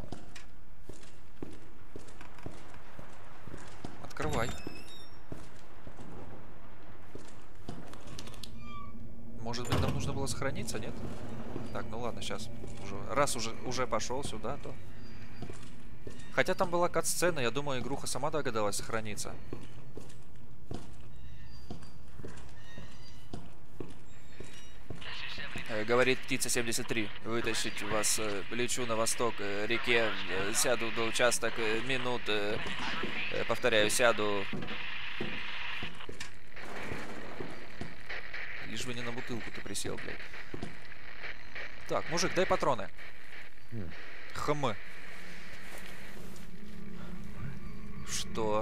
Открывай. Может быть, нам нужно было сохраниться, нет? Так, ну ладно, сейчас. Уже, раз уже, уже пошел сюда, то... Хотя там была кат-сцена, я думаю, игруха сама догадалась сохраниться. Э, говорит птица семьдесят три. Вытащить вас, э, лечу на восток, э, реке, э, сяду до участок, э, минут, э, э, повторяю, сяду... Лишь бы не на бутылку ты присел, блядь. Так, мужик, дай патроны. Хм. Что?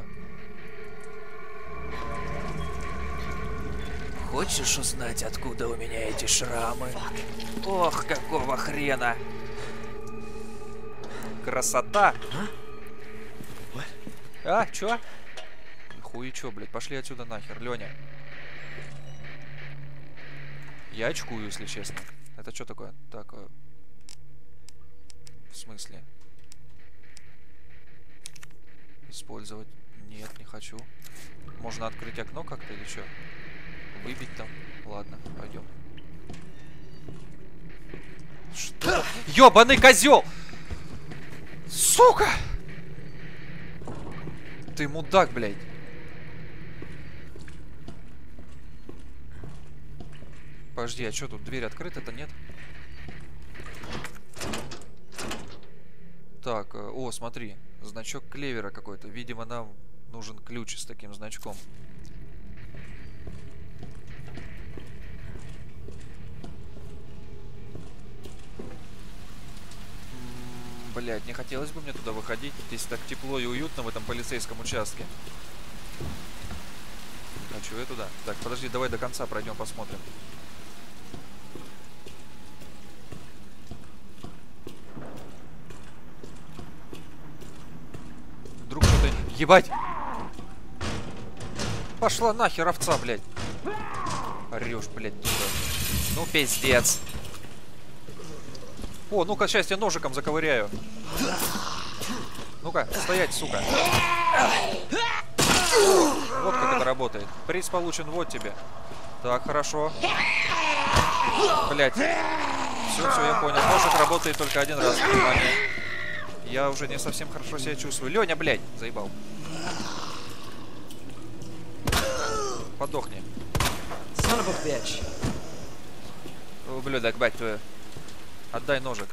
Хочешь узнать, откуда у меня эти шрамы? Ох, какого хрена! Красота! А, чё? Хуй чё, блядь, пошли отсюда нахер, Лёня. Я очкую, если честно. Это что такое? Так, э... в смысле? Использовать? Нет, не хочу. Можно открыть окно как-то или что? Выбить там? Ладно, пойдем. Что? Ёбаный козел! Сука! Ты мудак, блядь. Подожди, а что тут? Дверь открыта-то, нет? Так, о, смотри. Значок клевера какой-то. Видимо, нам нужен ключ с таким значком. Блять, не хотелось бы мне туда выходить. Здесь так тепло и уютно в этом полицейском участке. Хочу я туда. Так, подожди, давай до конца пройдем, посмотрим. Вдруг что-то... Ебать! Пошла нахер, овца, блядь. Орешь, блядь, дура. Ну, пиздец. О, ну-ка, сейчас я ножиком заковыряю. Ну-ка, стоять, сука. Вот как это работает. Приз получен, вот тебе. Так, хорошо. Блять. Все, все, я понял. Ножик работает только один раз. Внимание. Я уже не совсем хорошо себя чувствую. Леня, блядь, заебал. Подохни. Ублюдок, бать твою. Отдай ножик.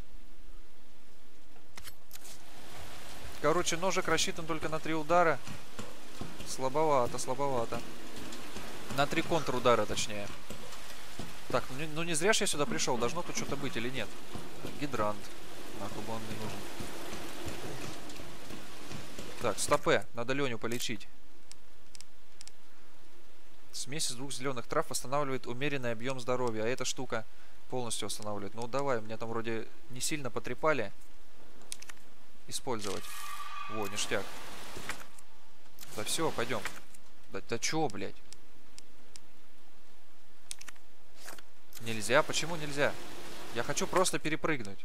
Короче, ножик рассчитан только на три удара. Слабовато, слабовато. На три контрудара, точнее. Так, ну, ну не зря ж я сюда пришел. Должно тут что-то быть или нет? Гидрант. Нахуй бы он не нужен. Так, стопе. Надо Леню полечить. Смесь из двух зеленых трав восстанавливает умеренный объем здоровья. А эта штука полностью восстанавливает. Ну давай, меня там вроде не сильно потрепали. Использовать. Во, ништяк. Да все, пойдем. Да, да чё, блядь? Нельзя? Почему нельзя? Я хочу просто перепрыгнуть.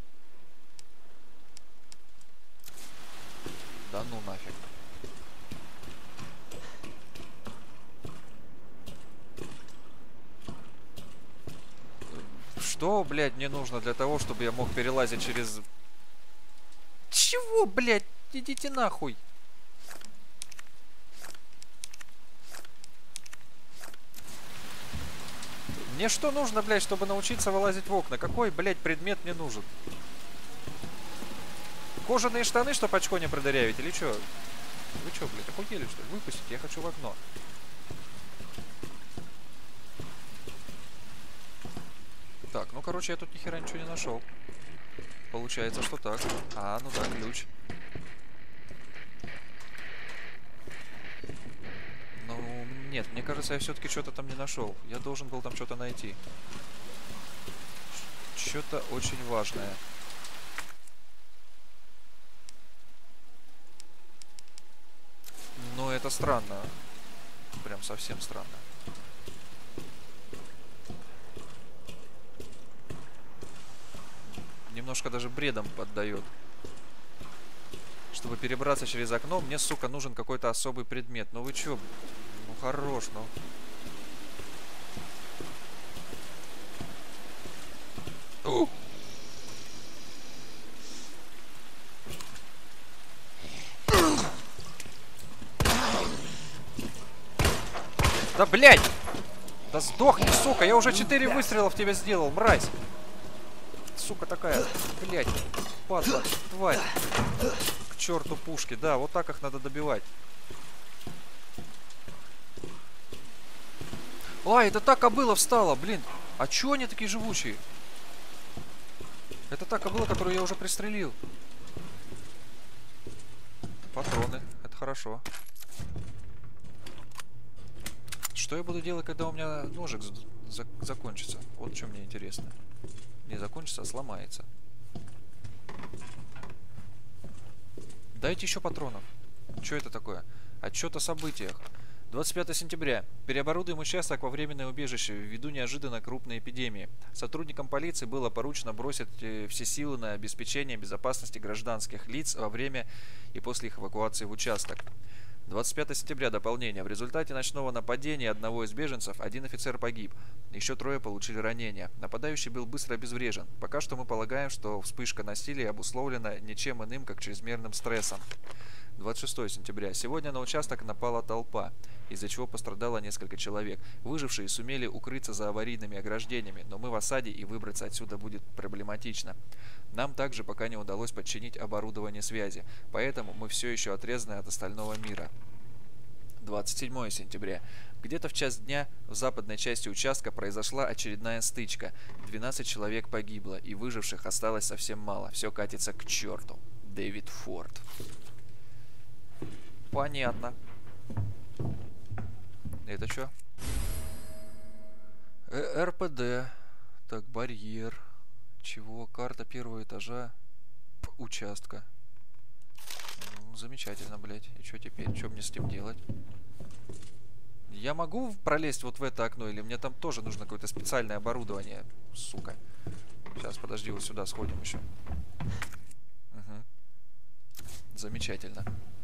Да ну нафиг. Что, блядь, мне нужно для того, чтобы я мог перелазить через... Чего, блядь? Идите нахуй. Мне что нужно, блядь, чтобы научиться вылазить в окна? Какой, блядь, предмет мне нужен? Кожаные штаны, чтобы очко не продырявить, или что? Вы что, блядь, охуели, что ли? Выпустите, я хочу в окно. Так, ну, короче, я тут ни хера ничего не нашел. Получается, что так. А, ну да, ключ. Ну, нет, мне кажется, я все-таки что-то там не нашел. Я должен был там что-то найти. Что-то очень важное. Но это странно. Прям совсем странно. Немножко даже бредом поддает. Чтобы перебраться через окно, мне, сука, нужен какой-то особый предмет. Ну вы чё? Ну хорош, ну. У! Да, блядь! Да сдохни, сука! Я уже четыре выстрела в тебя сделал, мразь! Сука такая, блядь, падла, тварь. К черту пушки, да, вот так их надо добивать. Ай, это та кобыла встала, блин. А чё они такие живучие? Это та кобыла, которую я уже пристрелил. Патроны, это хорошо. Что я буду делать, когда у меня ножик за закончится? Вот что мне интересно. Не закончится, а сломается. Дайте еще патронов. Что это такое? Отчет о событиях. двадцать пятое сентября. Переоборудуем участок во временное убежище ввиду неожиданно крупной эпидемии. Сотрудникам полиции было поручено бросить все силы на обеспечение безопасности гражданских лиц во время и после их эвакуации в участок. двадцать пятое сентября. Дополнение. В результате ночного нападения одного из беженцев один офицер погиб. Еще трое получили ранения. Нападающий был быстро обезврежен. Пока что мы полагаем, что вспышка насилия обусловлена ничем иным, как чрезмерным стрессом. двадцать шестое сентября. Сегодня на участок напала толпа, из-за чего пострадало несколько человек. Выжившие сумели укрыться за аварийными ограждениями, но мы в осаде и выбраться отсюда будет проблематично. Нам также пока не удалось подчинить оборудование связи, поэтому мы все еще отрезаны от остального мира. двадцать седьмое сентября. Где-то в час дня в западной части участка произошла очередная стычка. двенадцать человек погибло, и выживших осталось совсем мало. Все катится к черту. Дэвид Форд. Понятно. Это что? эр пэ дэ. Так, барьер. Чего? Карта первого этажа. П участка. Ну, замечательно, блядь. И что теперь? Что мне с этим делать? Я могу пролезть вот в это окно? Или мне там тоже нужно какое-то специальное оборудование? Сука. Сейчас, подожди, вот сюда сходим еще. Угу. Замечательно.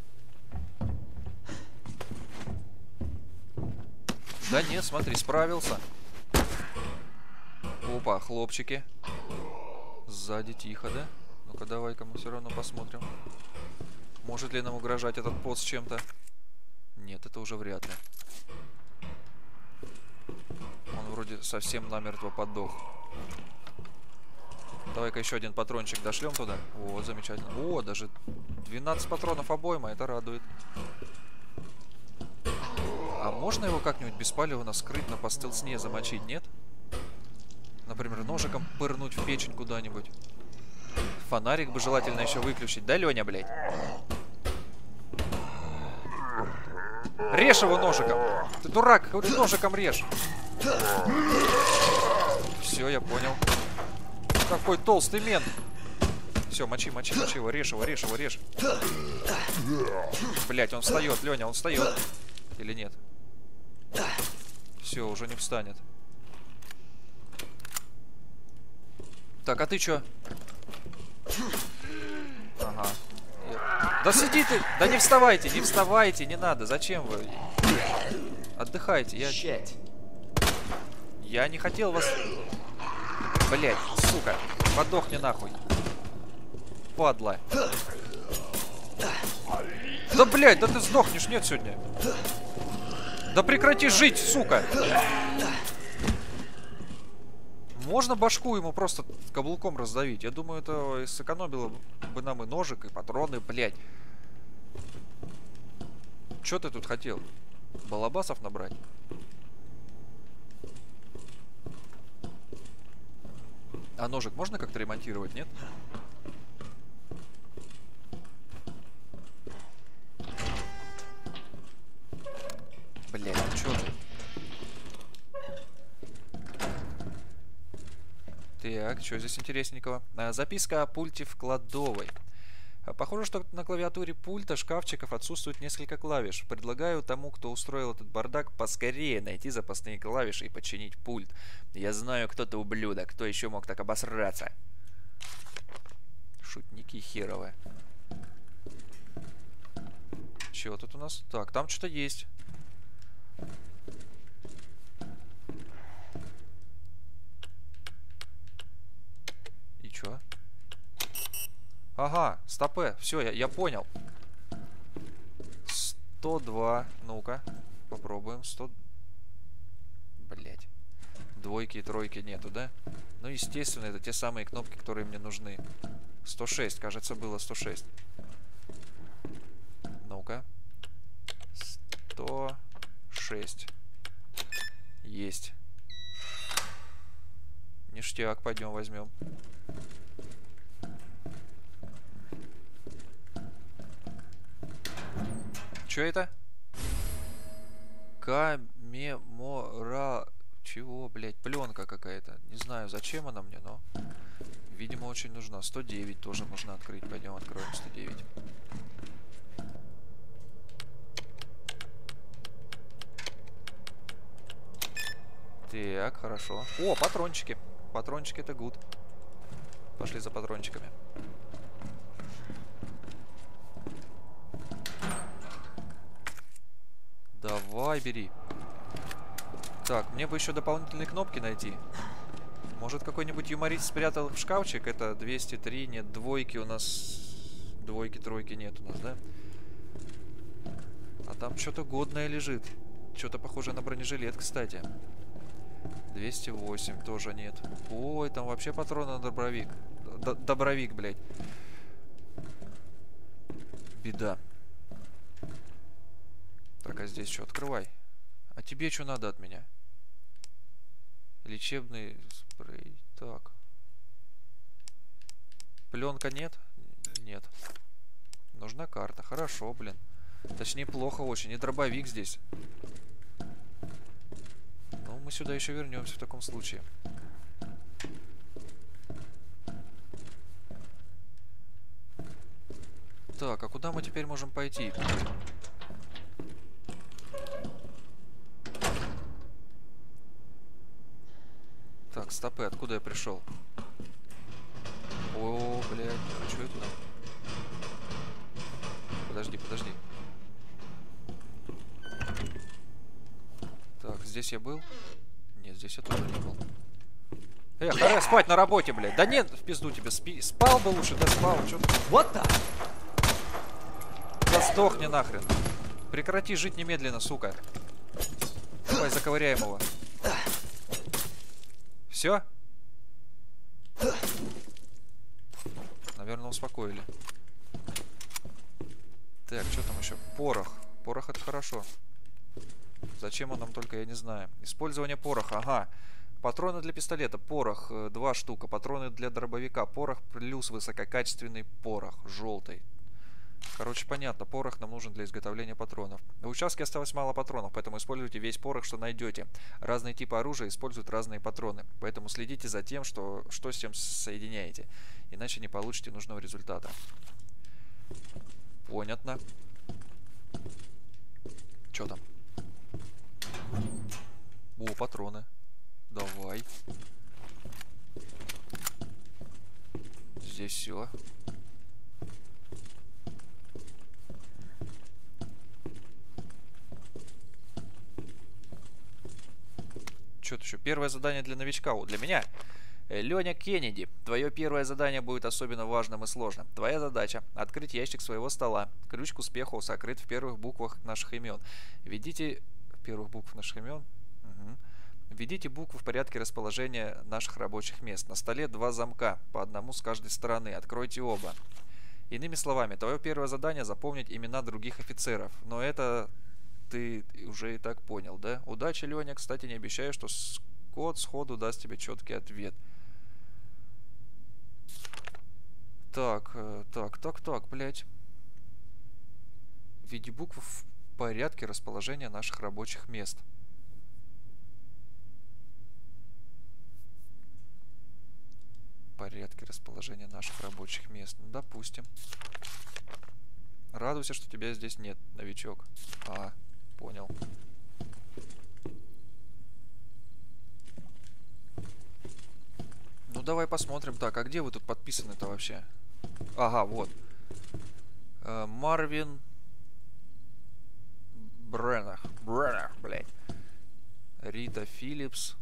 Да нет, смотри, справился. Опа, хлопчики. Сзади тихо, да? Ну-ка, давай-ка мы все равно посмотрим. Может ли нам угрожать этот пост чем-то? Нет, это уже вряд ли. Он вроде совсем намертво подох. Давай-ка еще один патрончик дошлем туда. О, замечательно. О, даже двенадцать патронов обойма, это радует. А можно его как-нибудь беспалевно скрытно по стелсне замочить, нет? Например, ножиком пырнуть в печень куда-нибудь. Фонарик бы желательно еще выключить. Да, Леня, блядь? Режь его ножиком. Ты дурак, хоть ножиком режь. Все, я понял. Какой толстый мент. Все, мочи, мочи, мочи его, режь его, режь его, режь. Блять, он встает, Леня, он встает. Или нет? Все, уже не встанет. Так, а ты чё? Ага. Да сиди ты! Да не вставайте, не вставайте, не надо. Зачем вы? Отдыхайте. Я... Я не хотел вас... Блять, сука. Подохни нахуй. Падла. Да, блять, да ты сдохнешь, нет, сегодня. Да прекрати жить, сука. Можно башку ему просто каблуком раздавить. Я думаю, это сэкономило бы нам и ножик, и патроны, блять. Чё ты тут хотел? Балабасов набрать? А ножик можно как-то ремонтировать, нет? Блядь, ну чё ты? Так, что здесь интересненького? А, записка о пульте в кладовой. А, похоже, что на клавиатуре пульта шкафчиков отсутствует несколько клавиш. Предлагаю тому, кто устроил этот бардак, поскорее найти запасные клавиши и починить пульт. Я знаю, кто-то ублюдок. Кто еще мог так обосраться? Шутники херовые. Чего тут у нас? Так, там что-то есть. И чё? Ага, стопэ. Все, я, я понял. сто два. Ну-ка, попробуем. сто... Блять. Двойки и тройки нету, да? Ну, естественно, это те самые кнопки, которые мне нужны. сто шесть, кажется, было сто шесть. Ну-ка. сто шесть. Есть. Ништяк, пойдем возьмем. Что это? Камемора... Чего, блядь? Пленка какая-то. Не знаю, зачем она мне, но... Видимо, очень нужна. сто девять тоже нужно открыть. Пойдем откроем сто девять. Так, хорошо. О, патрончики. Патрончики это good. Пошли за патрончиками. Давай, бери. Так, мне бы еще дополнительные кнопки найти. Может, какой-нибудь юморист спрятал в шкафчик? Это двести три, нет, двойки у нас... Двойки, тройки нет у нас, да? А там что-то годное лежит. Что-то похоже на бронежилет, кстати. двести восемь тоже нет. Ой, там вообще патроны на добровик. Д добровик, блядь. Беда. Так, а здесь что? Открывай. А тебе что надо от меня? Лечебный спрей. Так. Пленка нет? Нет. Нужна карта. Хорошо, блин. Точнее, плохо очень. И дробовик здесь. Ну, мы сюда еще вернемся в таком случае. Так, а куда мы теперь можем пойти? Так, стопы, откуда я пришел? О, блядь, не хочу я туда. Подожди, подожди. Так, здесь я был? Нет, здесь я тоже не был. Эх, харе, спать на работе, блядь. Да нет, в пизду тебе. Спи. Спал бы лучше, да спал. Чё ты? What the? Да сдохни нахрен. Прекрати жить немедленно, сука. Давай, заковыряем его. Все? Наверное, успокоили. Так, что там еще? Порох. Порох это хорошо. Зачем он нам только, я не знаю. Использование пороха, ага. Патроны для пистолета, порох, два штука. Патроны для дробовика, порох плюс высококачественный порох, желтый. Короче, понятно. Порох нам нужен для изготовления патронов. На участке осталось мало патронов, поэтому используйте весь порох, что найдете. Разные типы оружия используют разные патроны. Поэтому следите за тем, что, что с чем соединяете. Иначе не получите нужного результата. Понятно. Чё там? О, патроны. Давай. Здесь все. Что-то еще. Первое задание для новичка. О, для меня. Леня Кеннеди. Твое первое задание будет особенно важным и сложным. Твоя задача — открыть ящик своего стола. Ключ к успеху сокрыт в первых буквах наших имен. Введите... Первых букв наших имен? Угу. Введите буквы в порядке расположения наших рабочих мест. На столе два замка, по одному с каждой стороны. Откройте оба. Иными словами, твое первое задание — запомнить имена других офицеров. Но это ты уже и так понял, да? Удачи, Леня. Кстати, не обещаю, что Скотт сходу даст тебе четкий ответ. Так, так, так, так, блядь. Введи буквы в порядке расположения наших рабочих мест. Порядке расположения наших рабочих мест. Ну, допустим. Радуйся, что тебя здесь нет, новичок. А, понял. Ну, давай посмотрим. Так, а где вы тут подписаны-то вообще? Ага, вот. Э, Марвин Бреннах. Бреннах, блядь. Рита Филлипс.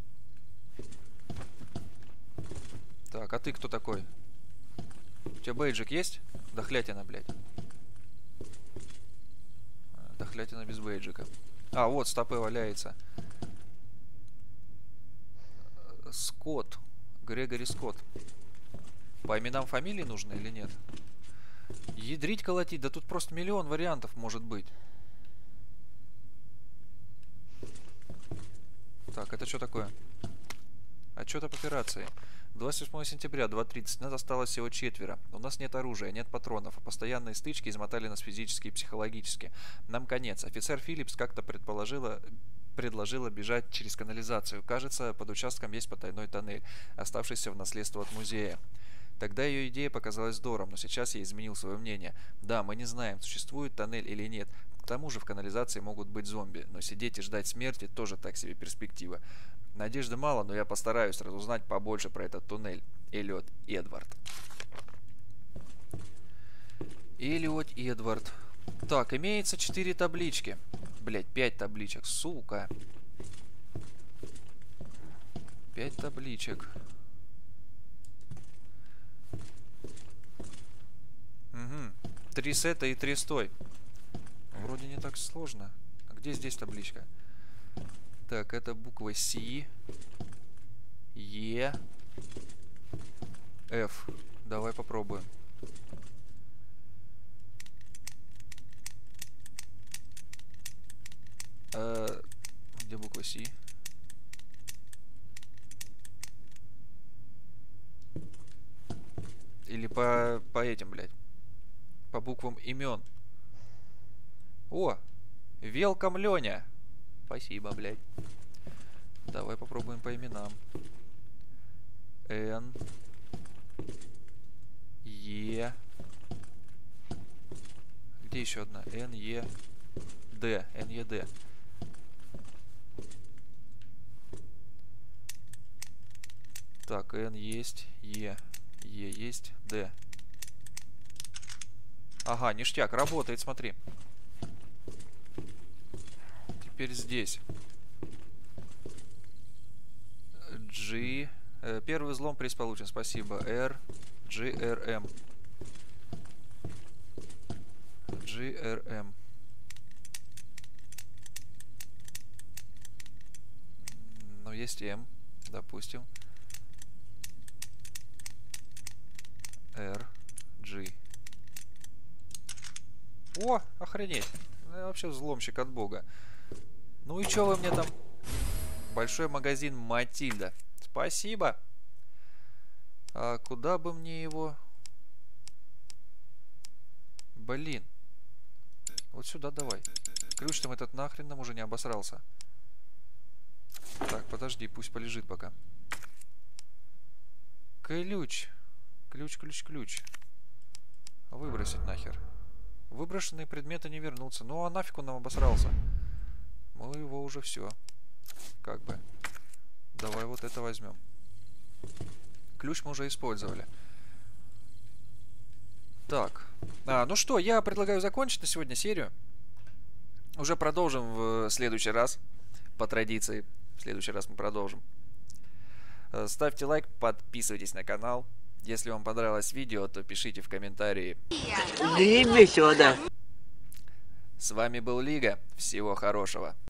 Так, а ты кто такой? У тебя бейджик есть? Дохлятина, блядь. Дохлятина без бейджика. А, вот, стопы валяется. Скотт. Грегори Скотт. По именам фамилии нужно или нет? Ядрить колотить, да тут просто миллион вариантов может быть. Так, это что такое? Отчет об операции. двадцать восьмого сентября, два тридцать. Нас осталось всего четверо. У нас нет оружия, нет патронов. А постоянные стычки измотали нас физически и психологически. Нам конец. Офицер Филлипс как-то предположила... предложила бежать через канализацию. Кажется, под участком есть потайной тоннель, оставшийся в наследство от музея. Тогда ее идея показалась здоровой, но сейчас я изменил свое мнение. Да, мы не знаем, существует тоннель или нет. К тому же в канализации могут быть зомби, но сидеть и ждать смерти тоже так себе перспектива. Надежды мало, но я постараюсь разузнать побольше про этот туннель. Эллиот Эдвард. Эллиот Эдвард. Так, имеется четыре таблички. Блять, пять табличек, сука. Пять табличек. Угу. Три сета и три стой. Вроде не так сложно. А где здесь табличка? Так, это буква С, Е, Ф. Давай попробуем. Э, где буква С? Или по, по этим, блядь. По буквам имен. О! Велком, Леня! Спасибо, блядь. Давай попробуем по именам. Н. Е. Где еще одна? Н, Е, Д. Н, Е, Д. Так, Н есть, Е. Е есть, Д. Ага, ништяк, работает, смотри. Теперь здесь. G. Э, первый взлом приз получен, спасибо. R. G, R, M. G, R, M. Ну, есть M, допустим. R, G. О, охренеть. Я вообще взломщик от бога. Ну и чё вы мне там? Большой магазин Матильда. Спасибо. А куда бы мне его? Блин. Вот сюда давай. Ключ там этот нахрен нам уже не обосрался. Так, подожди, пусть полежит пока. Ключ. Ключ, ключ, ключ. Выбросить нахер. Выброшенные предметы не вернутся. Ну а нафиг он нам обосрался? Мы его уже все. Как бы. Давай вот это возьмем. Ключ мы уже использовали. Так. А, ну что, я предлагаю закончить на сегодня серию. Уже продолжим в следующий раз. По традиции. В следующий раз мы продолжим. Ставьте лайк, подписывайтесь на канал. Если вам понравилось видео, то пишите в комментарии. С вами был Лига. Всего хорошего.